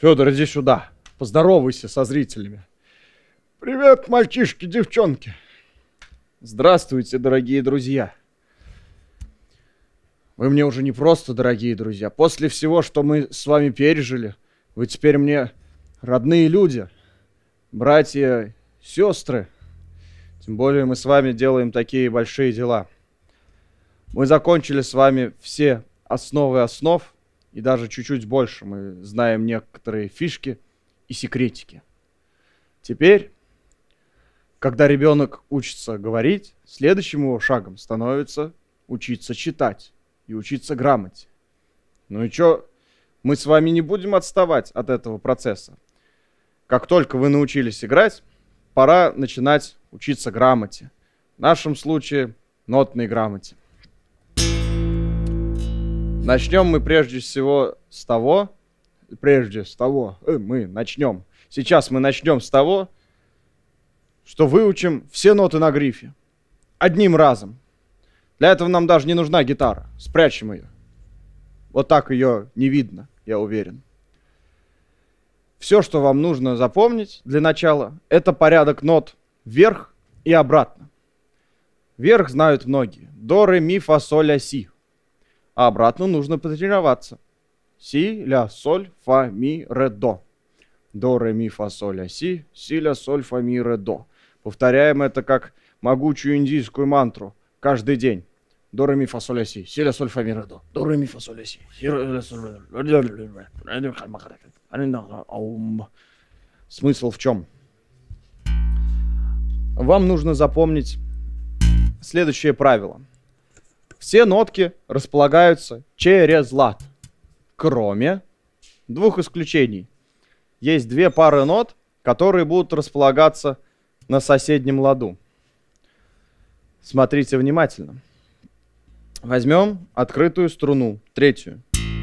Федор, иди сюда. Поздоровайся со зрителями. Привет, мальчишки, девчонки. Здравствуйте, дорогие друзья. Вы мне уже не просто дорогие друзья. После всего, что мы с вами пережили, вы теперь мне родные люди, братья, сестры. Тем более мы с вами делаем такие большие дела. Мы закончили с вами все основы основ, и даже чуть-чуть больше. Мы знаем некоторые фишки и секретики. Теперь, когда ребенок учится говорить, следующим его шагом становится учиться читать и учиться грамоте. Ну и что, мы с вами не будем отставать от этого процесса. Как только вы научились играть, пора начинать учиться грамоте. В нашем случае нотной грамоте. Начнем мы прежде всего с того, Сейчас мы начнем с того, что выучим все ноты на грифе. Одним разом. Для этого нам даже не нужна гитара. Спрячем ее. Вот так ее не видно, я уверен. Все, что вам нужно запомнить для начала, это порядок нот вверх и обратно. Вверх знают многие. До, ре, ми, фа, соль, ля, си. А обратно нужно потренироваться. Си, ля, соль, фа, ми, ре, до. До, ре, ми, фа, соль, ля, си. Си, ля, соль, фа, ми, ре, до. Повторяем это как могучую индийскую мантру каждый день. До, ре, ми, фа, соль, ля, си. Си, ля, соль, фа, ми, ре, до. До, ре, ми, фа, соль, ля, си. Си, ля, соль, Смысл в чем? Вам нужно запомнить следующее правило. Все нотки располагаются через лад, кроме двух исключений. Есть две пары нот, которые будут располагаться на соседнем ладу. Смотрите внимательно. Возьмем открытую струну, третью.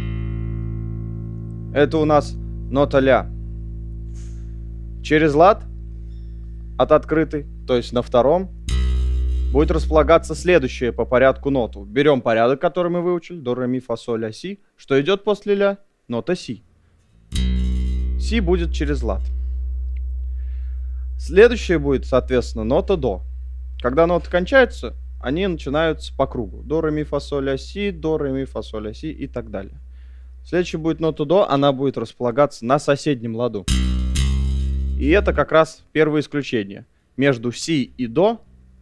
Это у нас нота ля. Через лад от открытой, то есть на втором, будет располагаться следующая по порядку ноту. Берем порядок, который мы выучили. До, ре, ми, фа, соль, ля, си. Что идет после ля? Нота си. Си будет через лад. Следующая будет, соответственно, нота до. Когда ноты кончаются, они начинаются по кругу. До, ре, ми, фа, соль, ля, си. До, ре, ми, фа, соль, ля, си и так далее. Следующая будет нота до. Она будет располагаться на соседнем ладу. И это как раз первое исключение. Между си и до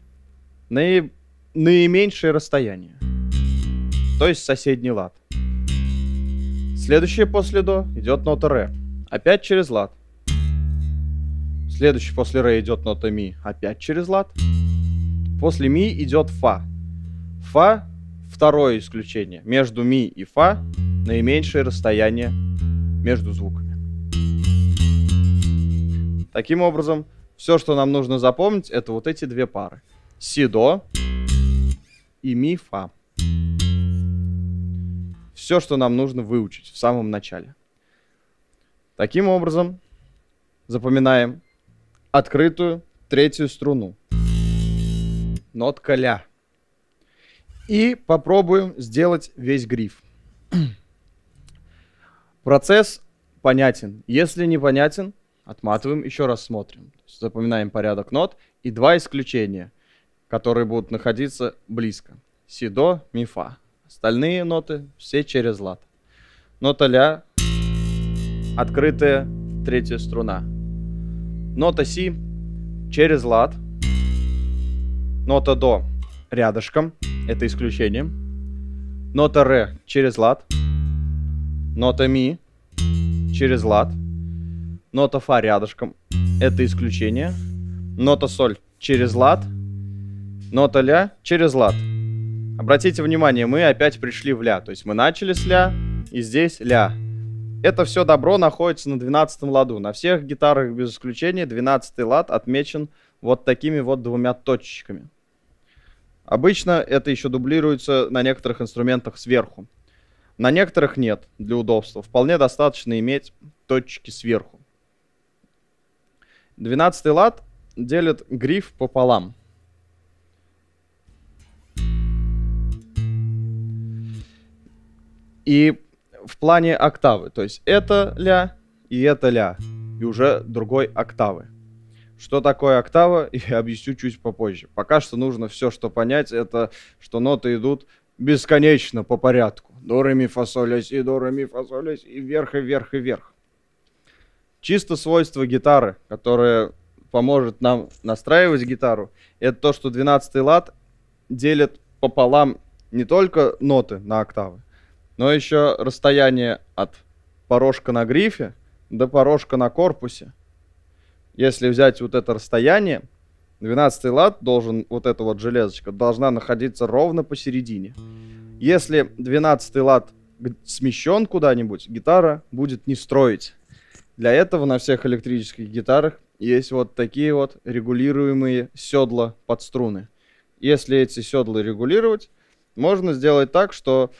наименьшее расстояние, то есть соседний лад. Следующее после до идет нота ре, опять через лад. Следующее после ре идет нота ми, опять через лад. После ми идет фа. Фа — второе исключение. Между ми и фа наименьшее расстояние между звуками. Таким образом, все, что нам нужно запомнить, это вот эти две пары. Си-до и ми-фа. Все, что нам нужно выучить в самом начале. Таким образом, запоминаем открытую третью струну. Нотка ля. И попробуем сделать весь гриф. Процесс понятен. Если непонятен, отматываем, еще раз смотрим. Запоминаем порядок нот и два исключения, которые будут находиться близко. Си, до, ми, фа. Остальные ноты все через лад. Нота ля, открытая третья струна. Нота си через лад. Нота до рядышком, это исключение. Нота ре через лад. Нота ми через лад. Нота фа рядышком, это исключение. Нота соль через лад. Нота ля через лад. Обратите внимание, мы опять пришли в ля. То есть мы начали с ля, и здесь ля. Это все добро находится на 12-м ладу. На всех гитарах без исключения 12-й лад отмечен вот такими вот двумя точечками. Обычно это еще дублируется на некоторых инструментах сверху. На некоторых нет, для удобства. Вполне достаточно иметь точки сверху. 12-й лад делит гриф пополам. И в плане октавы, то есть это ля и это ля, и уже другой октавы. Что такое октава, я объясню чуть попозже. Пока что нужно все, что понять, это что ноты идут бесконечно по порядку. До, ре, ми, фа, соль, ля, си, до, ре, ми, фа, соль, ля, си, и вверх, и вверх, и вверх. Чисто свойство гитары, которое поможет нам настраивать гитару, это то, что 12-й лад делит пополам не только ноты на октавы, но еще расстояние от порожка на грифе до порожка на корпусе. Если взять вот это расстояние, 12-й лад должен, вот эта вот железочка, должна находиться ровно посередине. Если 12-й лад смещен куда-нибудь, гитара будет не строить. Для этого на всех электрических гитарах есть вот такие вот регулируемые седла под струны. Если эти седла регулировать, можно сделать так, что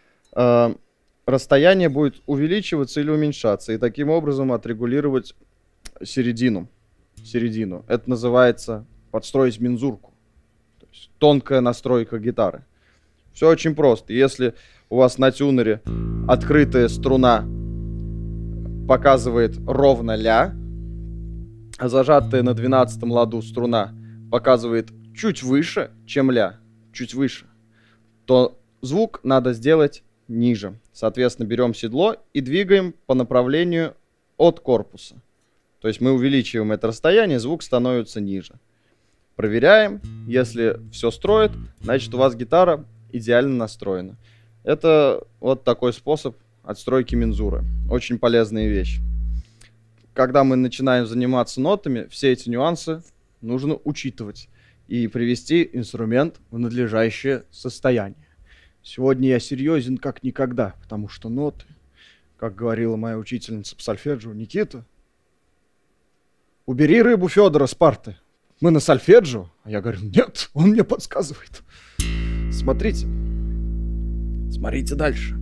расстояние будет увеличиваться или уменьшаться, и таким образом отрегулировать середину. Это называется подстроить мензурку. То есть тонкая настройка гитары. Все очень просто. Если у вас на тюнере открытая струна показывает ровно ля, а зажатая на 12-м ладу струна показывает чуть выше, чем ля, чуть выше, то звук надо сделать ниже. Соответственно, берем седло и двигаем по направлению от корпуса. То есть мы увеличиваем это расстояние, звук становится ниже. Проверяем. Если все строит, значит у вас гитара идеально настроена. Это вот такой способ отстройки мензуры. Очень полезная вещь. Когда мы начинаем заниматься нотами, все эти нюансы нужно учитывать и привести инструмент в надлежащее состояние. Сегодня я серьезен как никогда, потому что ноты, как говорила моя учительница по сольфеджио Никита, убери рыбу Федора с парты. Мы на сольфеджио. А я говорю, нет, он мне подсказывает. Смотрите. Смотрите дальше.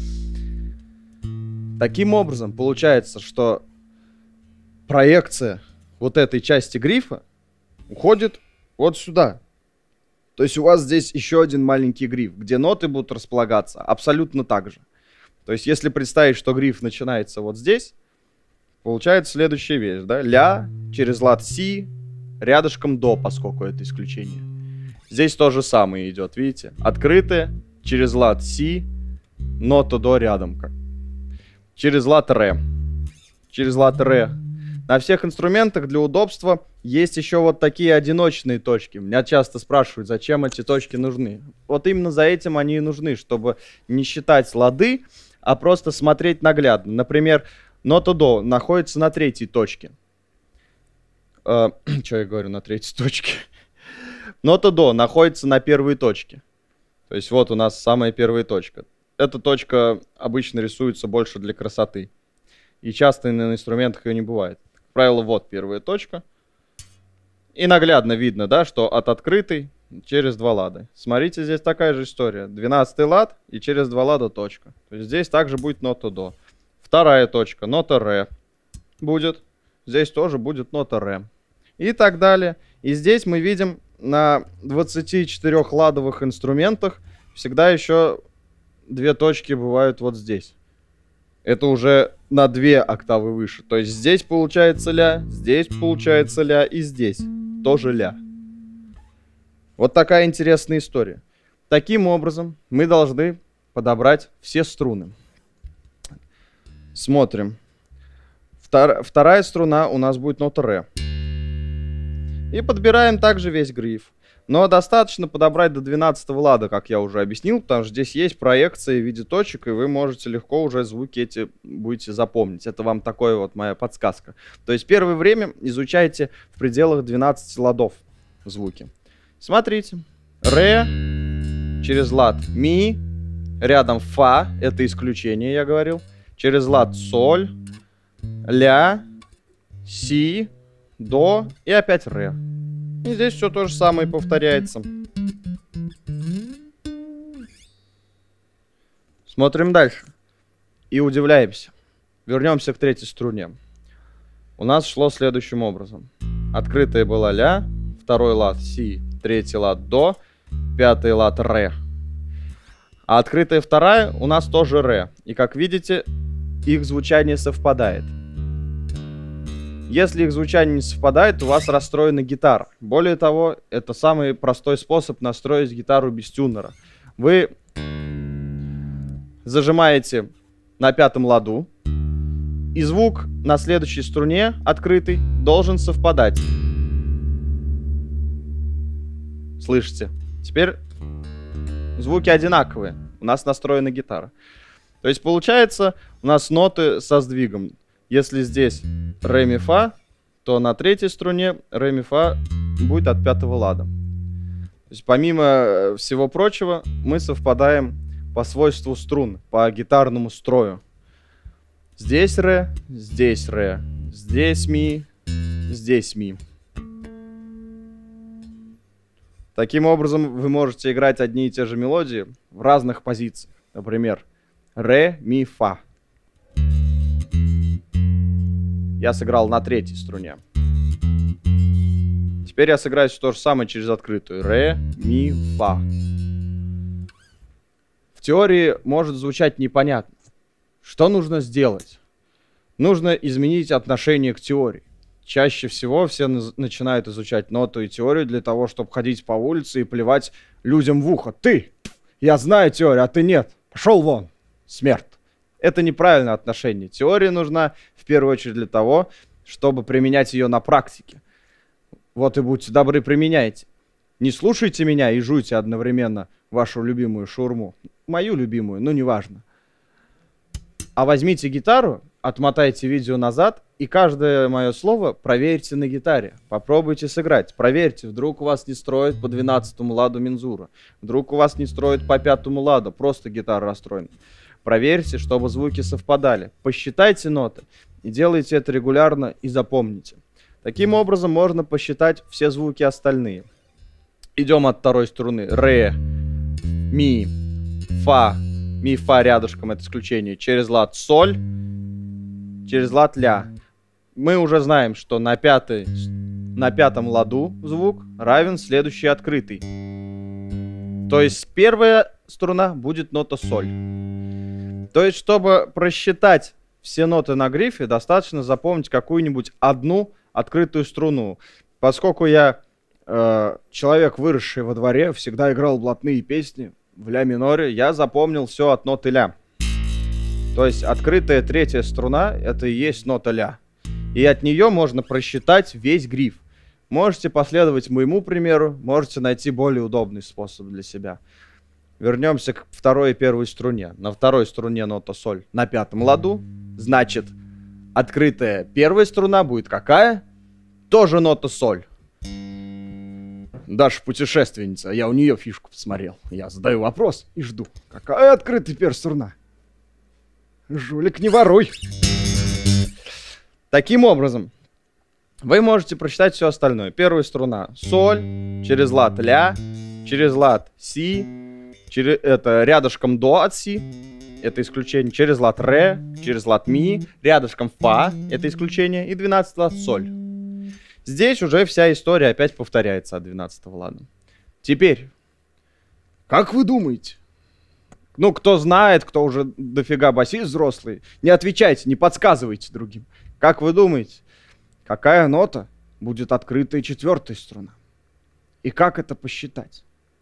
Таким образом, получается, что проекция вот этой части грифа уходит вот сюда. То есть у вас здесь еще один маленький гриф, где ноты будут располагаться абсолютно так же. То есть если представить, что гриф начинается вот здесь, получается следующая вещь, да? Ля через лад си, рядышком до, поскольку это исключение. Здесь то же самое идет, видите? Открытое, через лад си, нота до рядом. Через лад ре. Через лад ре. На всех инструментах для удобства есть еще вот такие одиночные точки. Меня часто спрашивают, зачем эти точки нужны. Вот именно за этим они и нужны, чтобы не считать лады, а просто смотреть наглядно. Например, нота до находится на третьей точке. Что я говорю на третьей точке? Нота до находится на первой точке. То есть вот у нас самая первая точка. Эта точка обычно рисуется больше для красоты. И часто на инструментах ее не бывает. Как правило, вот первая точка. И наглядно видно, да, что от открытой через два лада. Смотрите, здесь такая же история. 12-й лад и через два лада точка. То есть здесь также будет нота до. Вторая точка, нота ре будет. Здесь тоже будет нота ре. И так далее. И здесь мы видим на 24-ладовых инструментах всегда еще две точки бывают вот здесь. Это уже на 2 октавы выше. То есть здесь получается ля, здесь получается ля и здесь тоже ля. Вот такая интересная история. Таким образом мы должны подобрать все струны. Смотрим. Вторая струна у нас будет нота ре. И подбираем также весь гриф. Но достаточно подобрать до 12-го лада, как я уже объяснил, потому что здесь есть проекция в виде точек, и вы можете легко уже звуки эти будете запомнить. Это вам такая вот моя подсказка. То есть первое время изучайте в пределах 12 ладов звуки. Смотрите. Ре, через лад ми, рядом фа, это исключение, я говорил. Через лад соль, ля, си, до и опять ре. И здесь все то же самое повторяется. Смотрим дальше. И удивляемся. Вернемся к третьей струне. У нас шло следующим образом. Открытая была ля, второй лад си, третий лад до, пятый лад ре. А открытая вторая у нас тоже ре. И как видите, их звучание совпадает. Если их звучание не совпадает, у вас расстроена гитара. Более того, это самый простой способ настроить гитару без тюнера. Вы зажимаете на 5-м ладу, и звук на следующей струне, открытый, должен совпадать. Слышите? Теперь звуки одинаковые. У нас настроена гитара. То есть получается у нас ноты со сдвигом. Если здесь ре ми фа, то на 3-й струне ре ми фа будет от 5-го лада. То есть помимо всего прочего мы совпадаем по свойству струн, по гитарному строю. Здесь ре, здесь ми, здесь ми. Таким образом вы можете играть одни и те же мелодии в разных позициях. Например, ре, ми, фа. Я сыграл на 3-й струне. Теперь я сыграю то же самое через открытую. Ре, ми, фа. В теории может звучать непонятно. Что нужно сделать? Нужно изменить отношение к теории. Чаще всего все начинают изучать ноту и теорию для того, чтобы ходить по улице и плевать людям в ухо. Ты! Я знаю теорию, а ты нет. Пошел вон. Смерть. Это неправильное отношение. Теория нужна в первую очередь для того, чтобы применять ее на практике. Вот и будьте добры, применяйте. Не слушайте меня и жуйте одновременно вашу любимую шаурму. Мою любимую, но неважно. А возьмите гитару, отмотайте видео назад и каждое мое слово проверьте на гитаре. Попробуйте сыграть. Проверьте, вдруг у вас не строит по 12-му ладу мензура. Вдруг у вас не строит по 5-му ладу, просто гитара расстроена. Проверьте, чтобы звуки совпадали. Посчитайте ноты и делайте это регулярно и запомните. Таким образом можно посчитать все звуки остальные. Идем от 2-й струны. Ре, ми, фа. Ми, фа рядышком, это исключение. Через лад соль, через лад ля. Мы уже знаем, что на 5-м ладу звук равен следующий открытый. То есть первая струна будет нота соль. То есть, чтобы просчитать все ноты на грифе, достаточно запомнить какую-нибудь одну открытую струну. Поскольку я человек, выросший во дворе, всегда играл блатные песни в ля миноре, я запомнил все от ноты ля. То есть открытая 3-я струна — это и есть нота ля. И от нее можно просчитать весь гриф. Можете последовать моему примеру, можете найти более удобный способ для себя. Вернемся к 2-й и 1-й струне. На 2-й струне нота соль на 5-м ладу. Значит, открытая 1-я струна будет какая? Тоже нота соль. Даша путешественница, я у нее фишку посмотрел. Я задаю вопрос и жду. Какая открытая 1-я струна? Жулик, не воруй. Таким образом, вы можете прочитать все остальное. 1-я струна соль, через лад ля, через лад си, через это рядышком до от си, это исключение, через лад ре, через лад ми, рядышком фа, это исключение, и 12 лад соль. Здесь уже вся история опять повторяется от 12-го лада. Теперь, как вы думаете? Ну, кто знает, кто уже дофига басист взрослый, не отвечайте, не подсказывайте другим. Как вы думаете, какая нота будет открытая 4-я струна? И как это посчитать?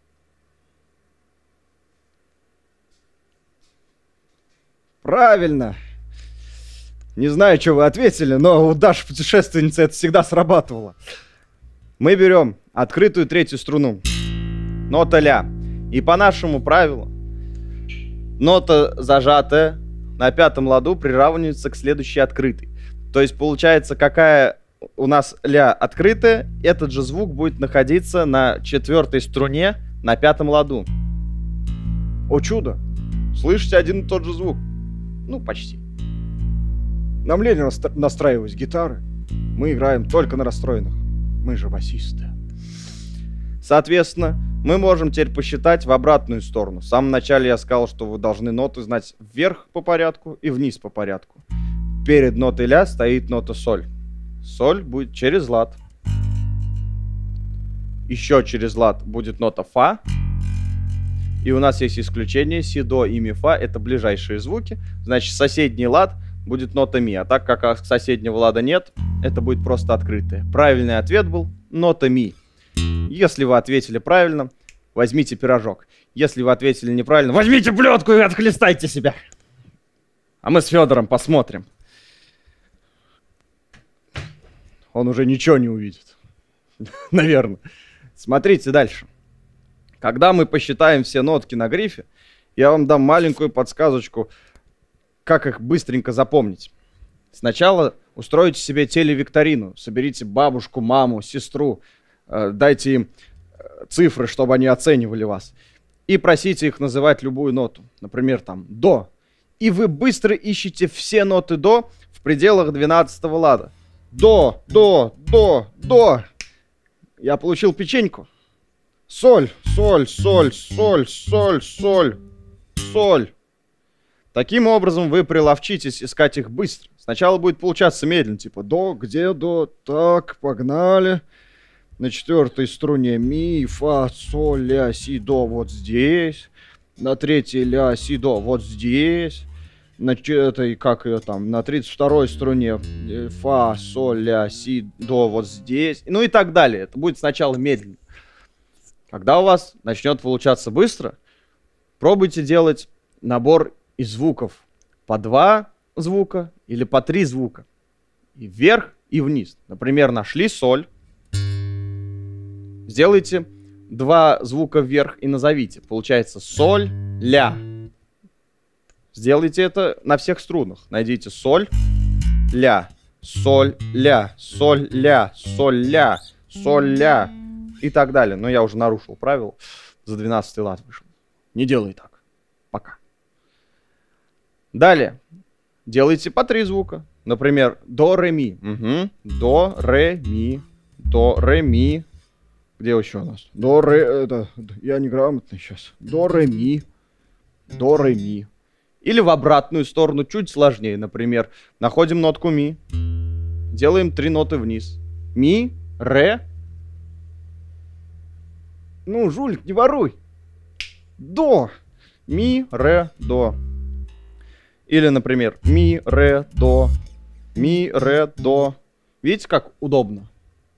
Правильно. Не знаю, что вы ответили, но у Даши путешественницы это всегда срабатывало. Мы берем открытую 3-ю струну, нота ля. И по нашему правилу, нота зажатая на 5-м ладу приравнивается к следующей открытой. То есть получается, какая у нас ля открытая, этот же звук будет находиться на 4-й струне на 5-м ладу. О чудо! Слышите один и тот же звук. Ну, почти. Нам лень настраивать гитары. Мы играем только на расстроенных. Мы же басисты. Соответственно, мы можем теперь посчитать в обратную сторону. В самом начале я сказал, что вы должны ноты знать вверх по порядку и вниз по порядку. Перед нотой ля стоит нота соль. Соль будет через лад. Еще через лад будет нота фа. И у нас есть исключение. Си, до и ми, фа — это ближайшие звуки. Значит, соседний лад будет нота ми. А так как соседнего лада нет, это будет просто открытое. Правильный ответ был нота ми. Если вы ответили правильно, возьмите пирожок. Если вы ответили неправильно, возьмите плетку и отхлестайте себя. А мы с Федором посмотрим. Он уже ничего не увидит. Наверное. Смотрите дальше. Когда мы посчитаем все нотки на грифе, я вам дам маленькую подсказочку, как их быстренько запомнить. Сначала устройте себе телевикторину. Соберите бабушку, маму, сестру. Дайте им цифры, чтобы они оценивали вас. И просите их называть любую ноту. Например, там, до. И вы быстро ищете все ноты до в пределах 12-го лада. До, до, до, до. Я получил печеньку. Соль, соль, соль, соль, соль, соль, соль. Таким образом вы приловчитесь искать их быстро. Сначала будет получаться медленно, типа до, где до, так, погнали. На 4-й струне ми, фа, соль, ля, си, до, вот здесь. На 3-й ля, си, до, вот здесь. На этой, как ее там, на 32-й струне фа, соль, ля, си, до, вот здесь. Ну и так далее. Это будет сначала медленно. Когда у вас начнет получаться быстро, пробуйте делать набор из звуков по 2 звука или по 3 звука. И вверх, и вниз. Например, нашли соль. Сделайте 2 звука вверх и назовите. Получается соль, ля. Сделайте это на всех струнах. Найдите соль, ля, соль, ля, соль, ля, соль, ля, соль, ля. И так далее. Но я уже нарушил правила. За 12-й лад вышел. Не делай так. Пока. Далее. Делайте по 3 звука. Например, до, ре, ми. Угу. До, ре, ми. До, ре, ми. Где еще у нас? До, ре, это, я неграмотный сейчас. До, ре, ми. До, ре, ми. Или в обратную сторону, чуть сложнее. Например, находим нотку ми. Делаем 3 ноты вниз. Ми, ре. Ну, жулик, не воруй. До. Ми, ре, до. Или, например, ми, ре, до. Ми, ре, до. Видите, как удобно?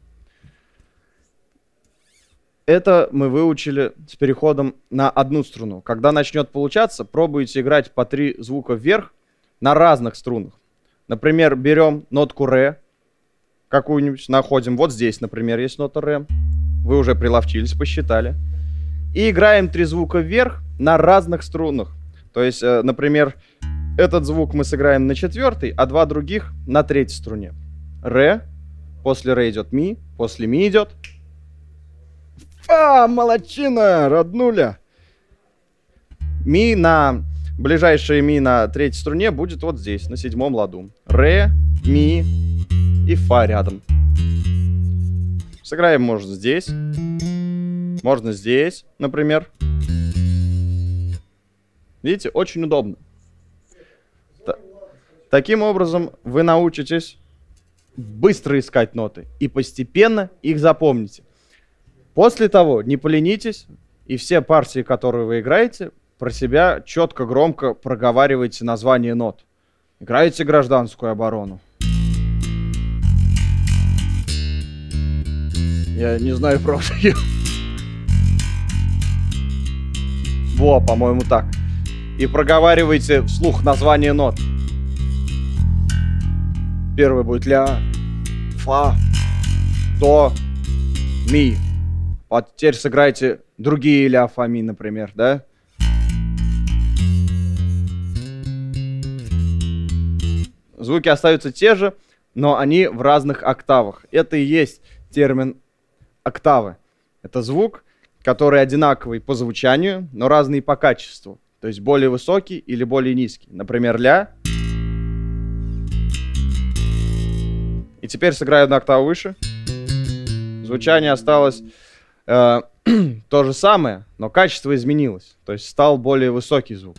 Это мы выучили с переходом на одну струну. Когда начнет получаться, пробуйте играть по 3 звука вверх на разных струнах. Например, берем нотку ре, какую-нибудь, находим. Вот здесь, например, есть нота ре. Вы уже приловчились, посчитали. И играем 3 звука вверх на разных струнах. То есть, например, этот звук мы сыграем на 4-й, а 2 других на 3-й струне. Ре, после ре идет ми, после ми идет... А, молодчина, роднуля. Ми на... Ближайшее ми на 3-й струне будет вот здесь, на 7-м ладу. Ре, ми и фа рядом. Сыграем можно здесь. Можно здесь, например. Видите, очень удобно. Таким образом вы научитесь быстро искать ноты и постепенно их запомните. После того не поленитесь и все партии, которые вы играете, про себя четко, громко проговаривайте название нот. Играете гражданскую оборону. Я не знаю, правда. Во, по-моему, так. И проговаривайте вслух название нот. Первый будет ля, фа, до, ми. А теперь сыграйте другие ля, фа, ми, например, да? Звуки остаются те же, но они в разных октавах. Это и есть термин октавы. Это звук, который одинаковый по звучанию, но разный по качеству. То есть более высокий или более низкий. Например, ля. И теперь сыграю на октаву выше. Звучание осталось то же самое, но качество изменилось. То есть стал более высокий звук.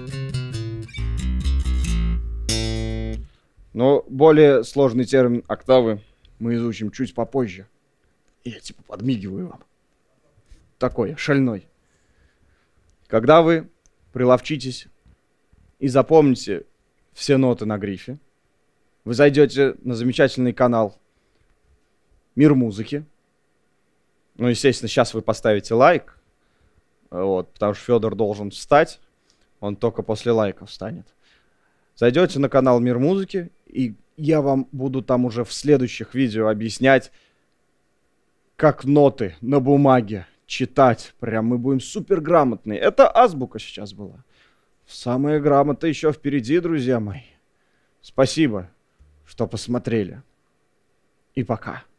Но более сложный термин октавы мы изучим чуть попозже. Я типа подмигиваю вам. Такой шальной. Когда вы приловчитесь и запомните все ноты на грифе. Вы зайдете на замечательный канал «Мир музыки». Ну, естественно, сейчас вы поставите лайк, вот, потому что Федор должен встать. Он только после лайка встанет. Зайдете на канал «Мир музыки», и я вам буду там уже в следующих видео объяснять, как ноты на бумаге читать. Прям мы будем супер грамотные. Это азбука сейчас была. Самая грамота еще впереди, друзья мои. Спасибо, что посмотрели. И пока.